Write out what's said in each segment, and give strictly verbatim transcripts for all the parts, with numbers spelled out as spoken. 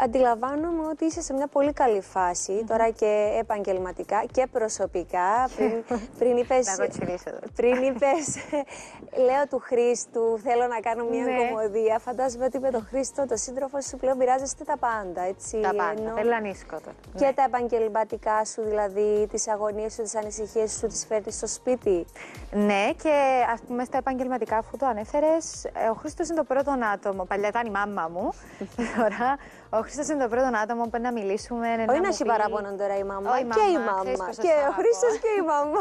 αντιλαμβάνομαι ότι είσαι σε μια πολύ καλή φάση, mm-hmm. τώρα και επαγγελματικά και προσωπικά. Πριν, πριν είπες, πριν είπες λέω του Χρήστου, θέλω να κάνω μια ναι. κομμωδία. Φαντάζομαι ότι με τον Χρήστο, το σύντροφο σου, πλέον μοιράζεστε τα πάντα, έτσι. Τα πάντα, ενώ... θέλω ανίσκοτο. Και ναι. τα επαγγελματικά σου, δηλαδή, τις αγωνίες σου, τις ανησυχίες σου, τις φέρνεις στο σπίτι. Ναι, και ας πούμε στα επαγγελματικά, αφού το ανέφερες, ο Χρήστος είναι το πρώτο άτομο. Παλιά ήταν η μάμα μου. Τώρα ο Χρήστος είναι το πρώτο άτομο που να μιλήσουμε. Όχι να έχει παράπονο τώρα η μάμα. Oh, και η μάμα. Και ο Χρήστος και η μάμα.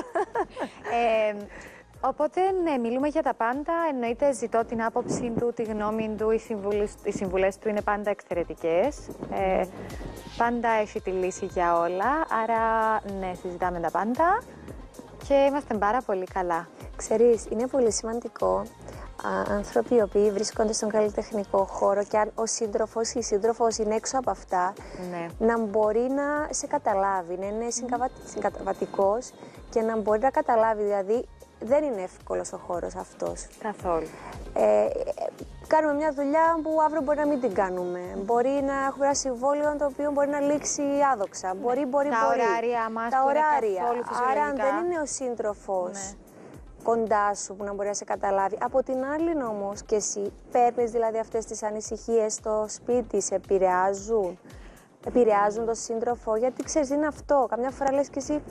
ε, οπότε ναι, μιλούμε για τα πάντα. Εννοείται ζητώ την άποψη του, τη γνώμη του. Οι, οι συμβουλές του είναι πάντα εξαιρετικές. Ε, πάντα έχει τη λύση για όλα. Άρα ναι, συζητάμε τα πάντα. Και είμαστε πάρα πολύ καλά. Ξέρεις, είναι πολύ σημαντικό άνθρωποι οι οποίοι βρίσκονται στον καλλιτεχνικό χώρο και αν ο σύντροφος ή η σύντροφος είναι έξω από αυτά, ναι. να μπορεί να σε καταλάβει, να είναι συγκαβα... συγκαταβατικός και να μπορεί να καταλάβει, δηλαδή δεν είναι εύκολος ο χώρος αυτός. Καθόλου. Ε, κάνουμε μια δουλειά που αύριο μπορεί να μην την κάνουμε. Μπορεί να έχουμε ένα συμβόλαιο το οποίο μπορεί να λήξει άδοξα. Μπορεί, μπορεί, τα μπορεί. ωράρια μας τα που ωράρια. Είναι καθόλου φυσιολογικά. Άρα αν δεν είναι ο σύντροφος ναι. κοντά σου που να μπορεί να σε καταλάβει. Από την άλλη όμως και εσύ παίρνεις δηλαδή αυτές τις ανησυχίες στο σπίτι, σε επηρεάζουν. Επηρεάζουν τον σύντροφο, γιατί ξέρεις είναι αυτό. Καμιά φορά λες και εσύ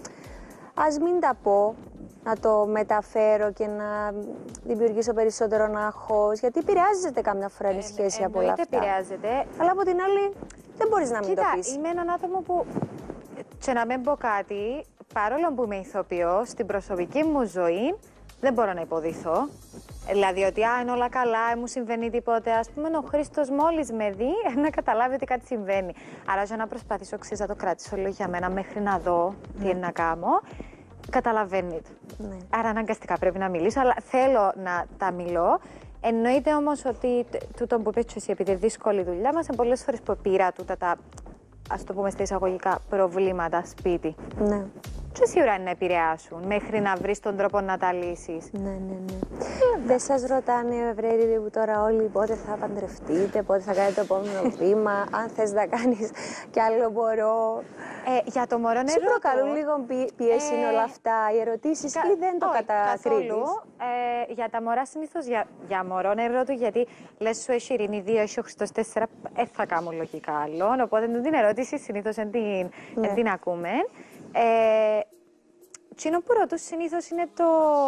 ας μην τα πω, να το μεταφέρω και να δημιουργήσω περισσότερο άγχος, γιατί επηρεάζεται καμιά φορά η σχέση ε, από όλα αυτά. Επηρεάζεται. Αλλά από την άλλη δεν μπορείς να μην Κοίτα, το πεις. είμαι έναν άτομο που, και να μην πω κάτι, παρόλο που είμαι ηθοποιός, στην προσωπική μου ζωή δεν μπορώ να υποδηθώ. Δηλαδή ότι α, είναι όλα καλά, μου συμβαίνει τίποτε. Ας πούμε, ο Χρήστος μόλις με δει να καταλάβει ότι κάτι συμβαίνει. Άρα, για να προσπαθήσω ξέρεις, να το κρατήσω λίγο για μένα μέχρι να δω τι είναι να κάνω. Καταλαβαίνει το. Ναι. Άρα, αναγκαστικά πρέπει να μιλήσω, αλλά θέλω να τα μιλώ. Εννοείται όμως ότι τούτο που είπες εσύ, επειδή δύσκολη δουλειά μας, πολλές φορές που πήρα τούτα τα, ας το πούμε στα εισαγωγικά, προβλήματα σπίτι. Ναι. Και σίγουρα είναι να επηρεάσουν μέχρι να βρεις τον τρόπο να τα λύσεις. Ναι, ναι, ναι. Δεν σας ρωτάνε, βρε που τώρα όλοι πότε θα παντρευτείτε, πότε θα κάνετε το επόμενο βήμα, αν θες να κάνεις κι άλλο μωρό. Ε, για το μωρό νερό. Σου προκαλούν λίγο πίεση ε, όλα αυτά, οι ερωτήσεις κα... ή δεν το κατακρίνεις. Ε, για τα μωρά συνήθως για, για μωρό νερό του, γιατί λες σου έχει ειρήνη δύο, έχει ο Χριστός τέσσερα, ε, θα κάνω λογικά άλλο. Οπότε την ερώτηση συνήθως δεν την, ναι. την ακούμε. Ε, Τσίνο που ρωτούν συνήθως είναι το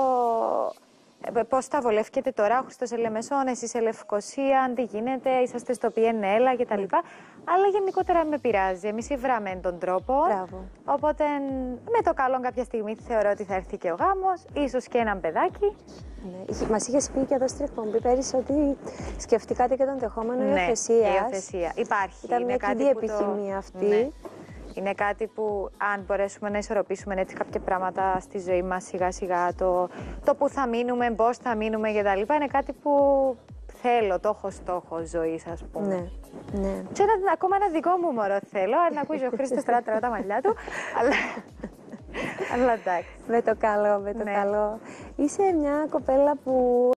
ε, πώς θα βολεύκετε τώρα, ο Χριστός Ελεμεσόν, εσείς σε Λευκοσία, τι γίνεται, είσαστε στο πι εν ελ κτλ. Mm. Αλλά γενικότερα με πειράζει, εμείς βράμε τον τρόπο. Μπράβο. Οπότε με το καλό κάποια στιγμή θεωρώ ότι θα έρθει και ο γάμος, ίσως και έναν παιδάκι. Ναι. Μας είχες πει και εδώ στην εκπομπή πέρυσι ότι σκεφτήκατε και τον ενδεχόμενο ναι, υιοθεσίας. υιοθεσία. Υπάρχει. Ήταν μια κοινή επιθυμία το... αυτή. Ναι. Είναι κάτι που αν μπορέσουμε να ισορροπήσουμε έτσι κάποια πράγματα στη ζωή μας σιγά σιγά, το, το που θα μείνουμε, πώς θα μείνουμε κτλ. Είναι κάτι που θέλω, το έχω στόχο ζωής, ας πούμε. Ναι, ναι. Και ένα, ακόμα ένα δικό μου μωρό θέλω, αν ακούσει ο Χρήστος τώρα τραβά τα μαλλιά του, αλλά... αλλά εντάξει. Με το καλό, με το ναι. καλό. Είσαι μια κοπέλα που